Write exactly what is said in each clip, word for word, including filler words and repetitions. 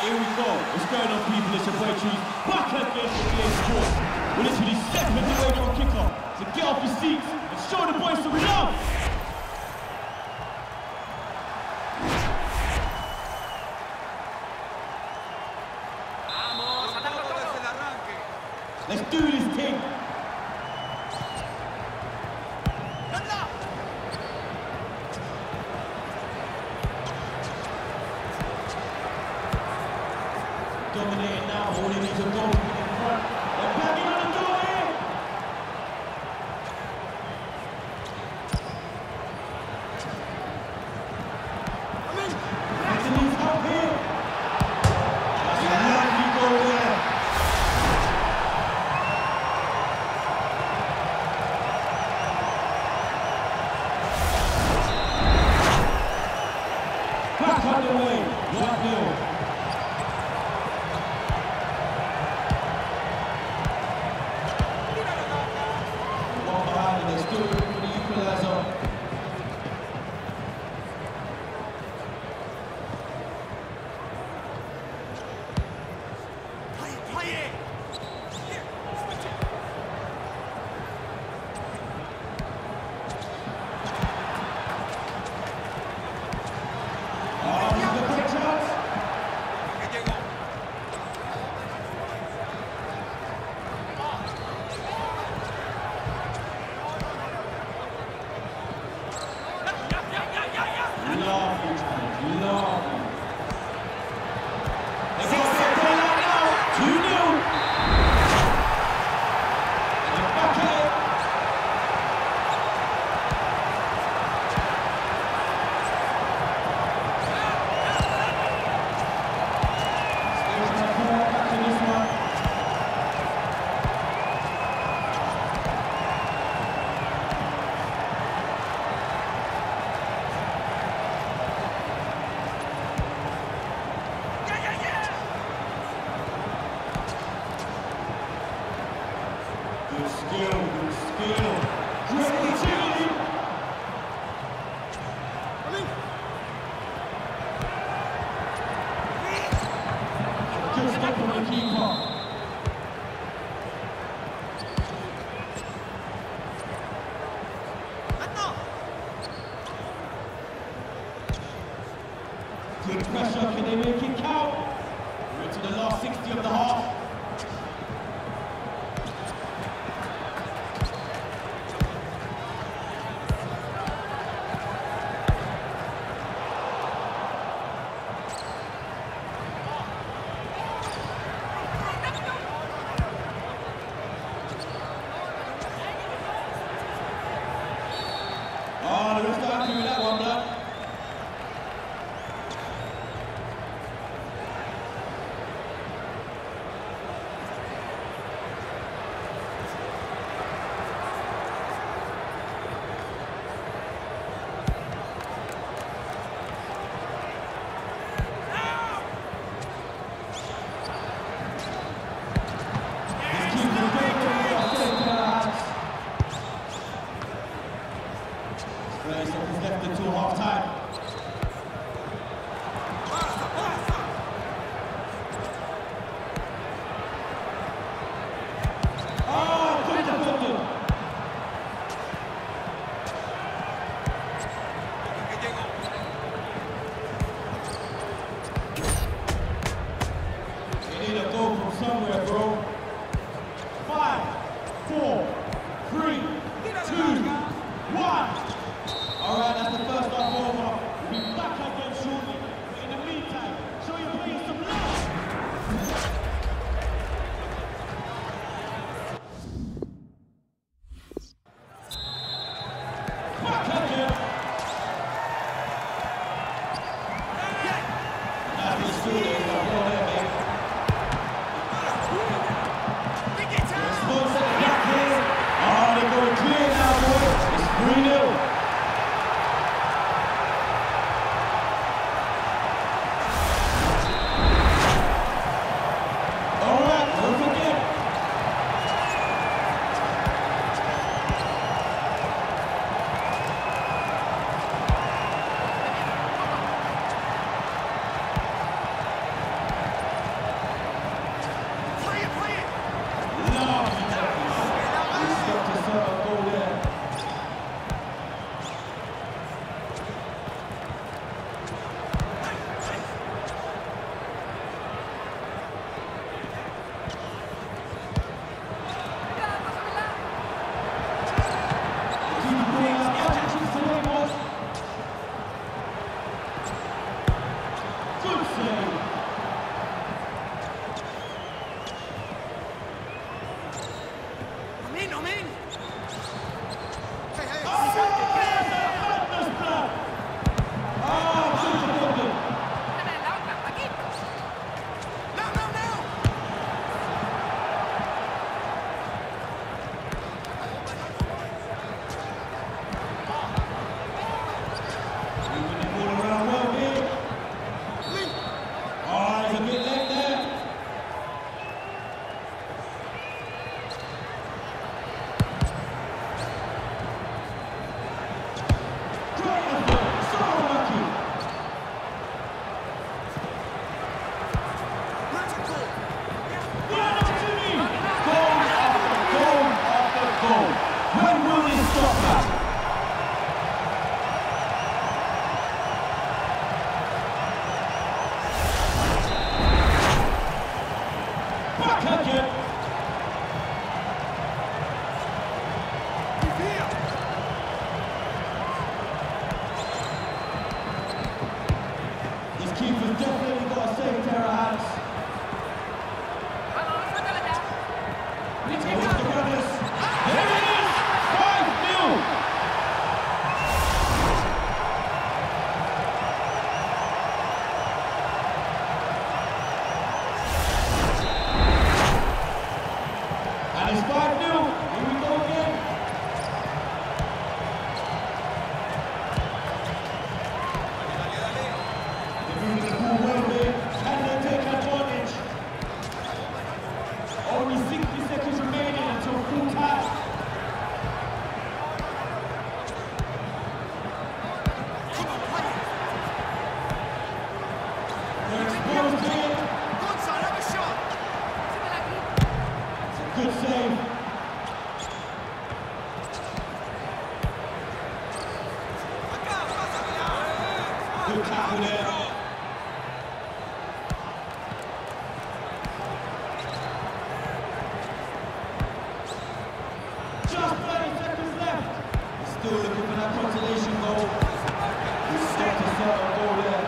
Here we go. What's going on, people? It's your boy Cheese. Back again for P S Sports. We're literally seconds away from kickoff. So get off your seats and show the boys some love. Let's do this thing. Dominating now, holding needs a goal in front. They're banging on the door here. I mean, Anthony's up here. That's a lovely goal there. Back on the way, one nil. Still looking for the equaliser. Good skill, good skill. Creativity. Good stop from the keeper. Good pressure, can they make it count? We're into the last sixty of the half. Oh, they're still happy with that one, bro. thirty seconds left until half time. Oh, good defended. You need a goal from somewhere, bro. Five, four, three, two, one. All right, that's the first half over. We'll be back again shortly. But in the meantime, show your players some love. Back again. That's the studio. Go there, mate. Response at the back here. Oh, they're going clear now, boys. It's three nil. that consolation goal. We start to set a goal there.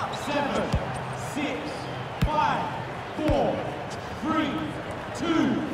Seven, six, five, four, three, two,